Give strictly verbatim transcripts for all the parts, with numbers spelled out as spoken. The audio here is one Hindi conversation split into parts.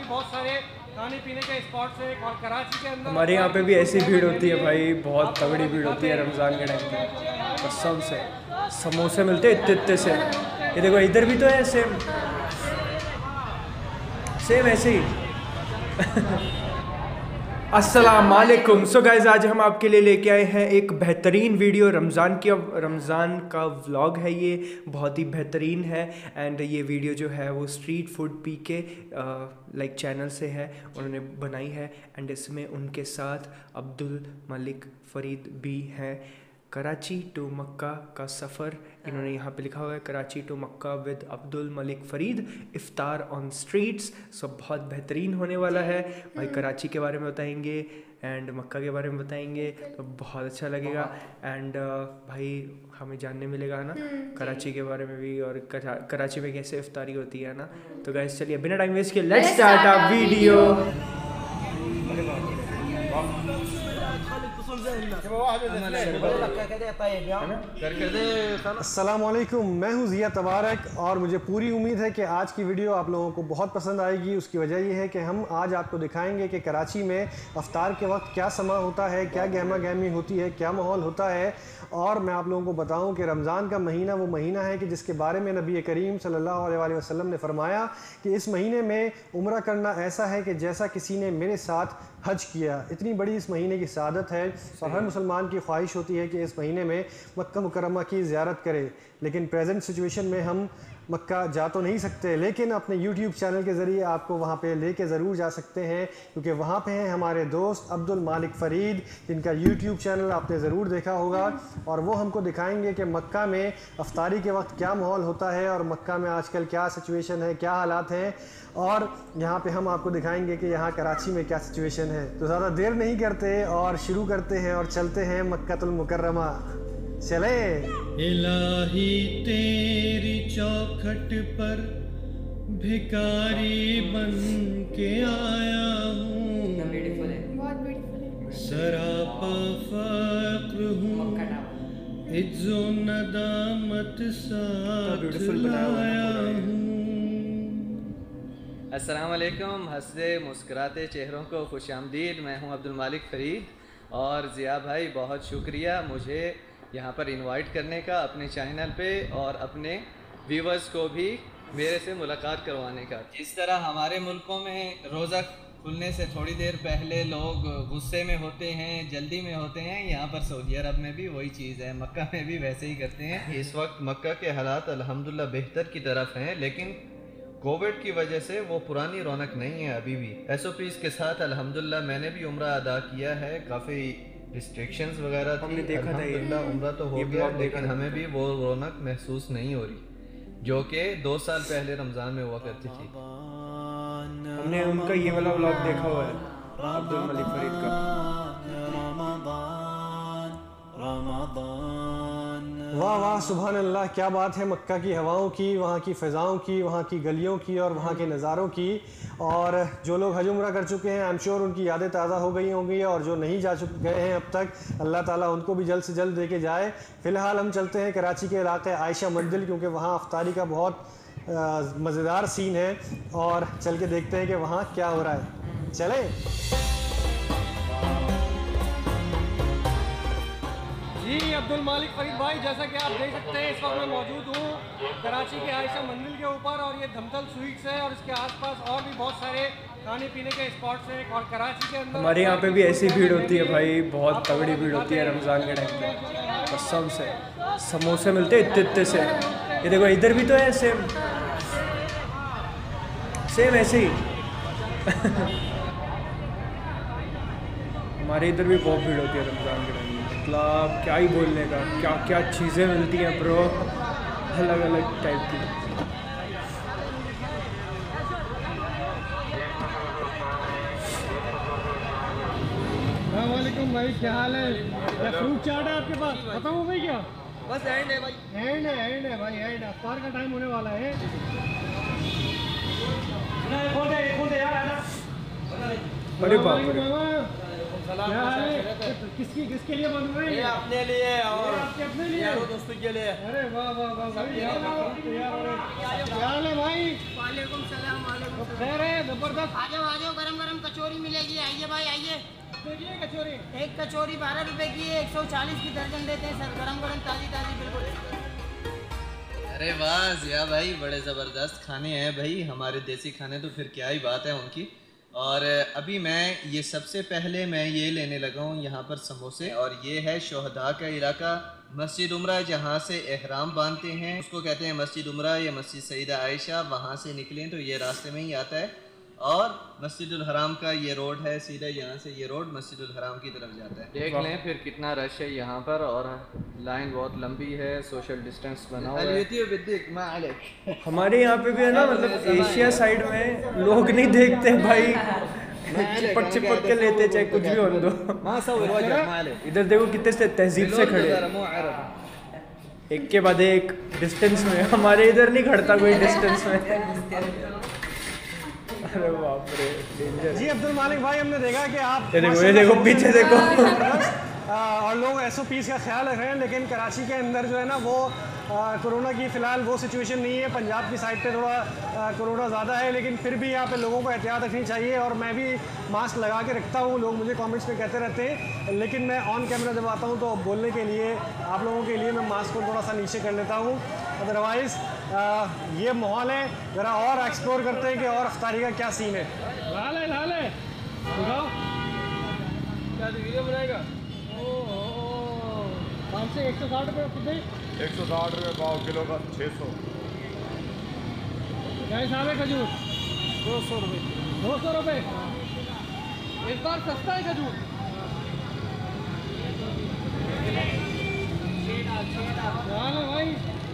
बहुत सारे खाने पीने के स्पॉट्स हैं और कराची के अंदर हमारे यहाँ पे भी ऐसी भीड़ होती है भाई, बहुत तगड़ी भीड़ होती है रमज़ान के टाइम पे। कसम से समोसे मिलते हैं इतने इतने से। ये देखो इधर भी तो है सेम सेम ऐसे ही। अस्सलाम वालेकुम। सो गाइस आज हम आपके लिए लेके आए हैं एक बेहतरीन वीडियो। रमज़ान की रमज़ान का व्लॉग है, ये बहुत ही बेहतरीन है। एंड ये वीडियो जो है वो street food P K like channel से है, उन्होंने बनाई है। एंड इसमें उनके साथ अब्दुल मलिक फ़रीद भी हैं। कराची टू मक्का का सफ़र इन्होंने यहाँ पे लिखा हुआ है, Karachi to Mecca with Abdul Malik Farid, iftar on streets. सब बहुत बेहतरीन होने वाला है भाई। कराची के बारे में बताएंगे एंड मक्का के बारे में बताएंगे, तो बहुत अच्छा लगेगा। एंड uh, भाई हमें जानने मिलेगा ना कराची के बारे में भी, और करा, कराची में कैसे इफ्तारी होती है ना। तो गाइस चलिए बिना टाइम वेस्ट किए लेट्स स्टार्ट आवर वीडियो। अस्सलाम वालेकुम, मैं हूं ज़िया तबारक और मुझे पूरी उम्मीद है कि आज की वीडियो आप लोगों को बहुत पसंद आएगी। उसकी वजह यह है कि हम आज आपको दिखाएंगे कि कराची में अफ्तार के वक्त क्या समा होता है, क्या गहमा गहमी होती है, क्या माहौल होता है। और मैं आप लोगों को बताऊं कि रमज़ान का महीना वो महीना है कि जिसके बारे में नबी करीम सल्लल्लाहु अलैहि वसल्लम ने फरमाया कि इस महीने में उम्रा करना ऐसा है कि जैसा किसी ने मेरे साथ हज किया। इतनी बड़ी इस महीने की सादत है और हर मुसलमान की ख्वाहिश होती है कि इस महीने में मक्का मुकर्रमा की ज़ियारत करे। लेकिन प्रेजेंट सिचुएशन में हम मक्का जा तो नहीं सकते, लेकिन अपने यूट्यूब चैनल के ज़रिए आपको वहाँ पे लेके ज़रूर जा सकते हैं, क्योंकि वहाँ पे हैं हमारे दोस्त अब्दुल मालिक फ़रीद, जिनका यूट्यूब चैनल आपने ज़रूर देखा होगा। और वो हमको दिखाएंगे कि मक्का में अफ्तारी के वक्त क्या माहौल होता है और मक्का में आजकल क्या सिचुएशन है, क्या हालात हैं। और यहाँ पे हम आपको दिखाएंगे कि यहाँ कराची में क्या सिचुएशन है। तो ज़्यादा देर नहीं करते और शुरू करते हैं और चलते हैं मक्कातुल मुकर्रमा। चले। इलाही तेरी चौखट पर भिखारी बन के आया हूँ, सरापा फक्र हूँ, इज्जो नदामत साथ लाया हूँ। अस्सलाम वालेकुम, हंसते मुस्कुराते चेहरों को खुश आमदीद। मैं हूं अब्दुल मालिक फ़रीद और ज़िया भाई बहुत शुक्रिया मुझे यहाँ पर इनवाइट करने का अपने चैनल पे, और अपने व्यूवर्स को भी मेरे से मुलाकात करवाने का। जिस तरह हमारे मुल्कों में रोज़ा खुलने से थोड़ी देर पहले लोग गुस्से में होते हैं, जल्दी में होते हैं, यहाँ पर सऊदी अरब में भी वही चीज़ है, मक्का में भी वैसे ही करते हैं। इस वक्त मक्का के हालात अल्हम्दुलिल्लाह बेहतर की तरफ हैं, लेकिन कोविड की वजह से वो पुरानी रौनक नहीं है अभी भी। एस ओ पीज़ के साथ अल्हम्दुलिल्लाह मैंने भी उम्रा अदा किया है। काफ़ी रिस्ट्रिक्शंस वगैरह थी, हमने देखा था ये उम्रा तो हो गया, लेकिन हमें भी वो रौनक महसूस नहीं हो रही जो कि दो साल पहले रमज़ान में हुआ करती थी। हमने उनका ये वाला व्लॉग देखा हुआ है अब्दुल मलिक फ़रीद का। वाह वाह सुभान अल्लाह, क्या बात है मक्का की हवाओं की, वहाँ की फ़िज़ाओं की, वहाँ की गलियों की और वहाँ के नज़ारों की। और जो लोग हज उम्रा कर चुके हैं आई एम श्योर उनकी यादें ताज़ा हो गई होंगी, और जो नहीं जा चुके गए हैं अब तक, अल्लाह ताला उनको भी जल्द से जल्द दे के जाए। फ़िलहाल हम चलते हैं कराची के इलाके आयशा मंदिर, क्योंकि वहाँ अफ्तारी का बहुत मज़ेदार सीन है और चल के देखते हैं कि वहाँ क्या हो रहा है। चलें। जी अब्दुल मालिक फ़रीद भाई, जैसा कि आप देख सकते हैं इस वक्त मैं मौजूद हूँ कराची के आयशा मंदिर के ऊपर, और ये धमतल स्वीट्स है और इसके आसपास और भी बहुत सारे खाने पीने के स्पॉट्स हैं। और कराची के अंदर हमारे यहाँ पे भी ऐसी भीड़ होती है भाई, बहुत तगड़ी भीड़ होती है रमज़ान के टाइम पे। कसम से समोसे मिलते हैं इतने इतने से। ये देखो इधर भी तो है सेम सेम ऐसे ही। हमारे इधर भी बहुत भीड़ होती है रमज़ान के टाइम में, मतलब क्या ही बोलने का, क्या क्या चीज़ें मिलती हैं ब्रो, अलग अलग टाइप की। वालेकुम भाई, क्या हाल है? क्या फ्रूट चाट है आपके पास? बताऊँ भाई क्या? बस एंड है भाई, एंड है एंड है भाई, एंड अफ्तार का टाइम होने वाला है। अरे बाप रे, क्या है? किसकी किसके लिए बन रहे हैं? अपने लिए और आपके अपने लिए, यारों दोस्तों के लिए। अरे वाह वाह वाह भाई, यार यार क्या हाल है भाई? वालेकुम सलाम। वालेकुम सलाम। खैर है, जबरदस्त। आ जाओ आ जाओ, गरम गरम कचौरी मिलेगी। आइए भाई आइए। देखिए कचौरी, एक कचौरी बारह रुपए की है, एक सौ चालीस की दर्जन देते हैं सर। गरम गरम ताजी ताजी बिल्कुल। अरे वाह जिया भाई, बड़े ज़बरदस्त खाने हैं भाई, हमारे देसी खाने तो फिर क्या ही बात है उनकी। और अभी मैं ये सबसे पहले मैं ये लेने लगा हूँ यहाँ पर समोसे, और ये है शोहदा का इलाका, मस्जिद उमरा जहाँ से एहराम बांधते हैं उसको कहते हैं मस्जिद उमरा या मस्जिद सईदा आयशा। वहाँ से निकलें तो ये रास्ते में ही आता है, और मस्जिदुल हराम का ये रोड है सीधा, यहाँ से ये रोड मस्जिदुल हराम की तरफ जाता है। देख लें फिर कितना रश है यहाँ पर, और लाइन बहुत लंबी है, सोशल डिस्टेंस बना हुआ है। हमारे यहाँ पे भी है ना, मतलब एशिया साइड में लोग नहीं देखते भाई, चिपक चिपक के लेते चाहे कुछ भी हो दो। इधर देखो कितने से तहजीब से खड़े, एक के बाद एक डिस्टेंस में। हमारे इधर नहीं खड़ता कोई डिस्टेंस में। अरे बाप रे, डेंजर। जी अब्दुल मालिक भाई, हमने देखा कि आप ये देखो ये देखो पीछे देखो। और लोग एस ओ पीज़ का ख्याल रख रहे हैं, लेकिन कराची के अंदर जो है ना वो कोरोना की फ़िलहाल वो सिचुएशन नहीं है। पंजाब की साइड पे थोड़ा कोरोना ज़्यादा है, लेकिन फिर भी यहाँ पे लोगों को एहतियात रखनी चाहिए। और मैं भी मास्क लगा के रखता हूँ, लोग मुझे कमेंट्स में कहते रहते हैं, लेकिन मैं ऑन कैमरा जब आता हूँ तो बोलने के लिए आप लोगों के लिए मैं मास्क को थोड़ा सा नीचे कर लेता हूँ। अदरवाइज़ ये माहौल है, ज़रा और एक्सप्लोर करते हैं कि और अफ्तारी का क्या सीन है। लाल है लाल है, दिखाओ क्या वीडियो बनाएगा। पाँच से एक सौ साठ रुपये कितने? एक सौ साठ रुपये पाव किलो का छः सौ। क्या हिसाब है खजूर? दो सौ रुपये। दो सौ रुपये इस बार सस्ता है खजूर। क्या है भाई?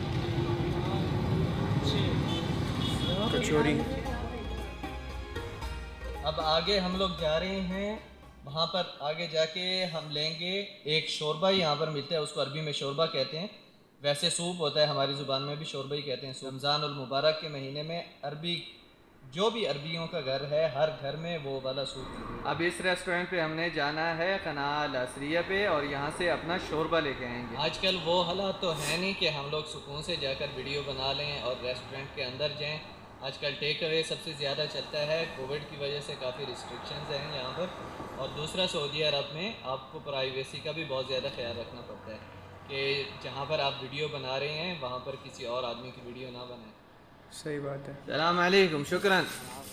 कचौरी। अब आगे हम लोग जा रहे हैं, वहाँ पर आगे जाके हम लेंगे एक शोरबा, यहाँ पर मिलता है, उसको अरबी में शोरबा कहते हैं, वैसे सूप होता है, हमारी ज़ुबान में भी शोरबा ही कहते हैं। रमज़ान उल मुबारक के महीने में अरबी, जो भी अरबियों का घर है हर घर में वो वाला सूप। अब इस रेस्टोरेंट पे हमने जाना है कनाल असरिया पे, और यहाँ से अपना शोरबा लेके आएंगे। आजकल वो हालात तो है नहीं कि हम लोग सुकून से जाकर वीडियो बना लें और रेस्टोरेंट के अंदर जाएँ। आजकल टेक अवे सबसे ज़्यादा चलता है, कोविड की वजह से काफ़ी रिस्ट्रिक्शंस हैं यहाँ पर। और दूसरा सऊदी अरब में आपको प्राइवेसी का भी बहुत ज़्यादा ख्याल रखना पड़ता है कि जहाँ पर आप वीडियो बना रहे हैं वहाँ पर किसी और आदमी की वीडियो ना बनाए। सही बात है। सलाम अलैकुम, शुक्रान।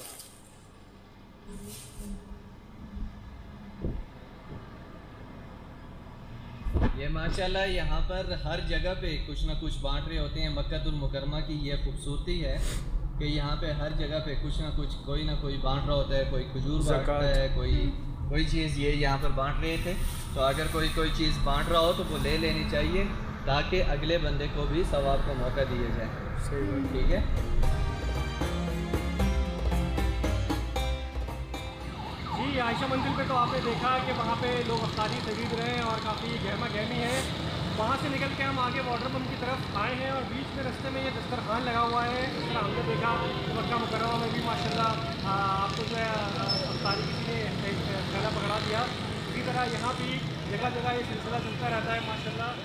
ये माशाल्लाह यहाँ पर हर जगह पे कुछ ना कुछ बांट रहे होते हैं। मक्कातुल मुकरमा की ये खूबसूरती है कि यहाँ पे हर जगह पे कुछ ना कुछ कोई ना कोई बांट रहा होता है, कोई खजूर बांटता है, कोई कोई चीज़। ये यहाँ पर बांट रहे थे, तो अगर कोई कोई चीज़ बांट रहा हो तो वो ले लेनी चाहिए ताकि अगले बंदे को भी सवाब का मौका दिया जाए। सही, ठीक है जी। आयशा मंदिर पे तो आपने देखा कि वहाँ पे लोग अफ्तारी खरीद रहे हैं और काफ़ी गहमा गहमी है। वहाँ से निकल के हम आगे वाटर पम्प की तरफ आए हैं, और बीच में रास्ते में ये दस्तरखान लगा हुआ है। जिस तरह हमने देखा मक्का मुकर्रमा में भी माशाल्लाह आपको जो है अफ्तारी किसी ने गला पकड़ा दिया, इसी तरह यहाँ भी जगह जगह ये सिलसिला चलता रहता है माशाल्लाह।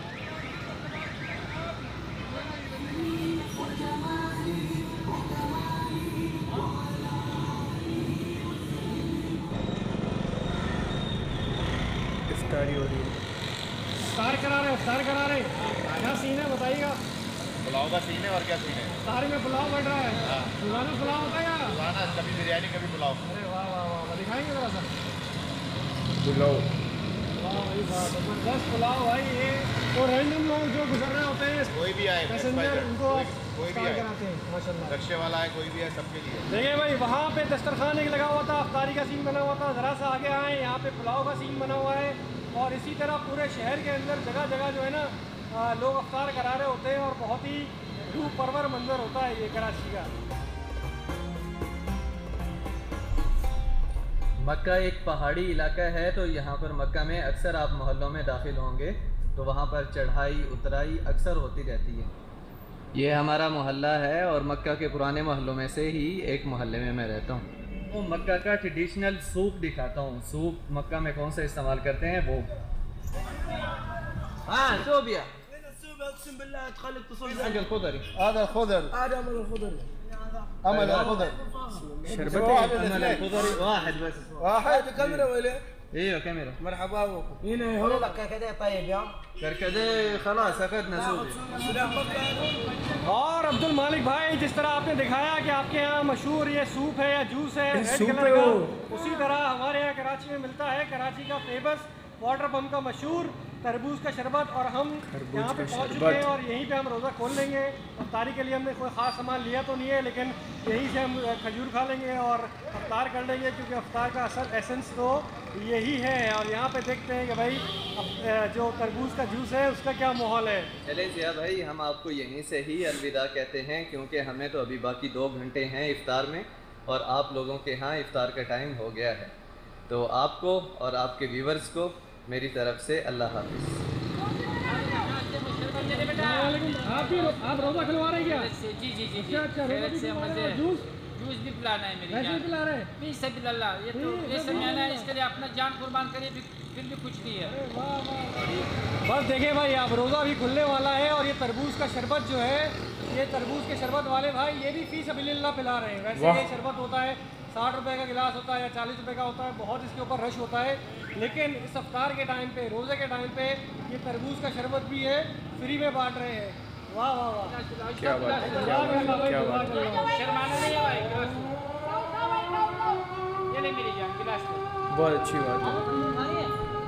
इफ्तारी हो रही है, इफ्तार करा रहे इफ्तार करा रहे क्या सीन है बताइएगा। पुलाव का सीन है और क्या सीन है? इफ्तारी में पुलाव बढ़ रहा है। रोज़ाना पुलाव होता है यार? रोज़ाना, कभी बिरयानी कभी पुलाव। अरे वाह वाह वाह, दिखाएंगे ज़रा सा पुलाव। वाह भाई वाह, जबरदस्त पुलाव भाई। ये तो रैंडम लोग जो गुजर रहे होते हैं, कोई भी आए, पैसेंजर, उनको कोई, आप कोई भी इफ्तार आए, कराते हैं माशाल्लाह। रक्शे वाला है, कोई भी है, सबके लिए। देखिए भाई, वहाँ पे दस्तरखान एक लगा हुआ था, अफ्तारी का सीन बना हुआ था। ज़रा सा आगे आए, यहाँ पे पुलाव का सीन बना हुआ है। और इसी तरह पूरे शहर के अंदर जगह जगह जो है ना लोग अफ्तार करा रहे होते हैं, और बहुत ही रूह परवर मंजर होता है ये कराची का। मक्का एक पहाड़ी इलाका है, तो यहाँ पर मक्का में अक्सर आप मोहल्लों में दाखिल होंगे तो वहाँ पर चढ़ाई उतराई अक्सर होती रहती है। ये हमारा मोहल्ला है और मक्का के पुराने मोहल्लों में से ही एक मोहल्ले में मैं रहता हूँ। आपको मक्का का ट्रेडिशनल सूप दिखाता हूँ। सूप मक्का में कौन सा इस्तेमाल करते हैं वो। हाँ توبيا اقسم بالله تخليك تصل حق الخضري هذا الخضر هذا من الخضر امل الخضر शरबत واحد है। ولا اثنين؟ الخضري واحد بس। واحد كاميرا ولا ايوه كاميرا. مرحبا بكم هنا هو كده طيب يا करकदे खलास अखदना सूप। और अब्दुल मालिक भाई, जिस तरह आपने दिखाया कि आपके यहाँ मशहूर ये सूप है या जूस है ये रेड सूप कलर है का, वो। उसी तरह हमारे यहाँ कराची में मिलता है कराची का फेमस वाटर पम्प का मशहूर तरबूज का शरबत। और हम खरबूज यहाँ पे का पहुँच चुके शरबत। हैं और यहीं पे हम रोज़ा खोल लेंगे। अफ्तारी के लिए हमने कोई ख़ास सामान लिया तो नहीं है, लेकिन यहीं से हम खजूर खा लेंगे और अफ्तार कर लेंगे, क्योंकि अफ्तार का असल एसेंस तो यही है। और यहाँ पे देखते हैं कि भाई अब जो तरबूज का जूस है उसका क्या माहौल है। चले जिया भाई, हम आपको यहीं से ही अलविदा कहते हैं, क्योंकि हमें तो अभी बाकी दो घंटे हैं इफ्तार में और आप लोगों के यहाँ इफ्तार का टाइम हो गया है। तो आपको और आपके व्यूवर्स को मेरी तरफ से अल्लाह हाफिज़। आप भी आप रोज़ा खुलवा रहे हैं क्या? जी जी जी अच्छा अच्छा, रोज़ा भी खुलवा रहे हैं। जूस जूस भी पिलाना है मेरी वैसे ही जान। पिला रहे हैं? नहीं सब पिला, ये तो ये सब मैंने इसके लिए अपना जान कुर्बान करी, फिर फिर भी कुछ नहीं है। बस देखें भाई, अब रोज़ा भी खुलने वाला है और ये तरबूज का शरबत जो है, ये तरबूज के शरबत वाले भाई ये भी फी सबिलिल्लाह पिला रहे हैं। वैसे ये शरबत होता है साठ रुपए का गिलास होता है या चालीस रुपए का होता है, बहुत इसके ऊपर रश होता है। लेकिन इस अफ्तार के टाइम पे, रोज़े के टाइम पे ये तरबूज का शरबत भी है, फ्री में बांट रहे हैं। वाह वाह वाह, क्या बात है, क्या बात है, क्या बात है। शर्माना नहीं है भाई, गिलास ये ले मेरी जान, गिलास ले। बहुत अच्छी बात है।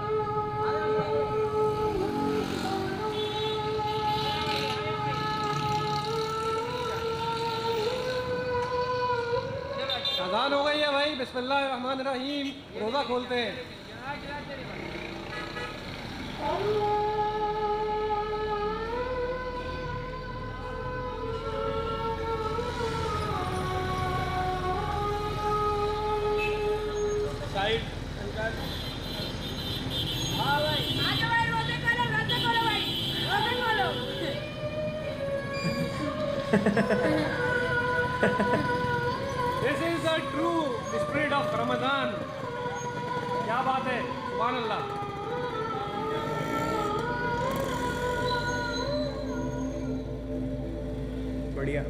अजान हो गई है भाई, बिस्मिल्लाह रहमान रहीम, रोज़ा खोलते हैं। This is the true spirit of Ramadan. क्या बात है, सुभान अल्लाह। बढ़िया।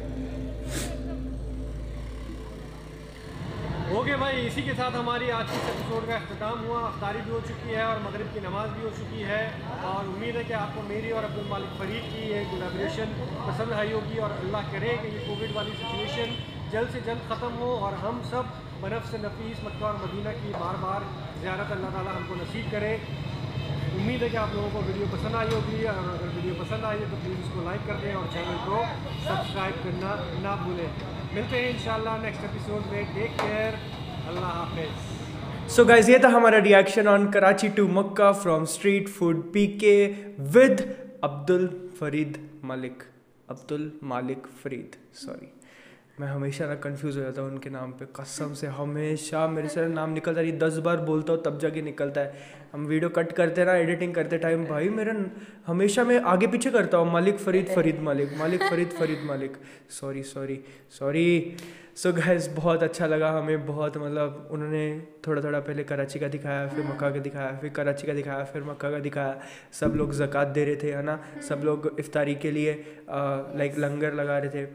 ओके भाई, इसी के साथ हमारी आज की एपिसोड का अख्ताम हुआ। अफ्तारी भी हो चुकी है और मगरिब की नमाज़ भी हो चुकी है, और उम्मीद है कि आपको मेरी और अब्दुल मालिक फरीद की ये कोलैबोरेशन पसंद आई होगी। और अल्लाह करे कि ये कोविड वाली सिचुएशन जल्द से जल्द ख़त्म हो और हम सब बनफ़ से नफीस मक्का और मदीना की बार बार ज़ियारत अल्लाह ताला हमको नसीब करे। उम्मीद है कि आप लोगों को वीडियो पसंद आई होगी, और अगर वीडियो पसंद आई है तो प्लीज़ इसको लाइक कर दें और चैनल को सब्सक्राइब करना ना भूलें। मिलते हैं इंशाल्लाह नेक्स्ट एपिसोड में। टेक केयर, अल्लाह हाफिज़। सो गाइज, ये था हमारा reaction on Karachi to Mecca from street food PK with Abdul Farid Malik Abdul Malik Farid sorry, मैं हमेशा ना कंफ्यूज हो जाता हूँ उनके नाम पे, कसम से हमेशा मेरे से नाम निकलता नहीं, दस बार बोलता हूँ तब जाके निकलता है। हम वीडियो कट करते ना, एडिटिंग करते टाइम भाई मेरा हमेशा मैं आगे पीछे करता हूँ, मालिक फरीद फरीद मालिक मालिक Farid Farid Malik sorry sorry sorry. So guys, बहुत अच्छा लगा हमें, बहुत मतलब उन्होंने थोड़ा थोड़ा पहले कराची का दिखाया, फिर मक्का का दिखाया, फिर कराची का दिखाया, फिर मक्का का दिखाया। सब लोग ज़कात दे रहे थे, है ना, सब लोग इफ्तारी के लिए लाइक लंगर लगा रहे थे,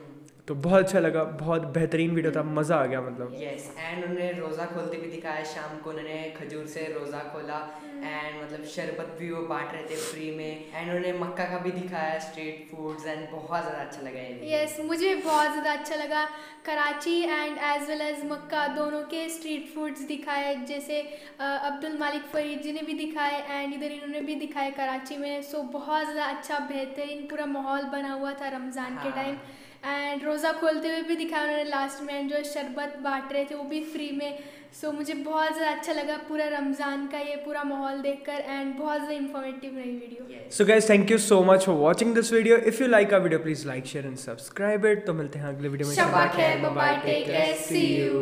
तो बहुत अच्छा लगा, बहुत बेहतरीन वीडियो था, मज़ा आ गया मतलब। यस, एंड उन्होंने रोज़ा खोलते भी दिखाया, शाम को उन्होंने खजूर से रोज़ा खोला, एंड मतलब शरबत भी वो बांट रहे थे फ्री में, एंड उन्होंने मक्का का भी दिखाया, स्ट्रीट फूड्स, एंड बहुत ज़्यादा अच्छा लगा ये। यस, मुझे बहुत ज़्यादा अच्छा लगा। Karachi and as well as Mecca दोनों के स्ट्रीट फूड्स दिखाए, जैसे अब्दुल मालिक फरीद जी ने भी दिखाए एंड इधर इन्होंने भी दिखाए कराची में। सो बहुत ज़्यादा अच्छा बेहतरीन पूरा माहौल बना हुआ था रमज़ान के टाइम, एंड रोज़ा खोलते हुए भी दिखाया उन्होंने लास्ट में, जो शरबत बांट रहे थे वो भी फ्री में। सो so, मुझे बहुत ज़्यादा अच्छा लगा पूरा रमज़ान का ये पूरा माहौल देखकर, एंड बहुत ज़्यादा इंफॉर्मेटिव रही video. So guys, thank you so much for watching this video. If you like our video please like share and subscribe it. तो मिलते हैं अगले वीडियो में। शब्बा खैर, bye bye, take care, see you.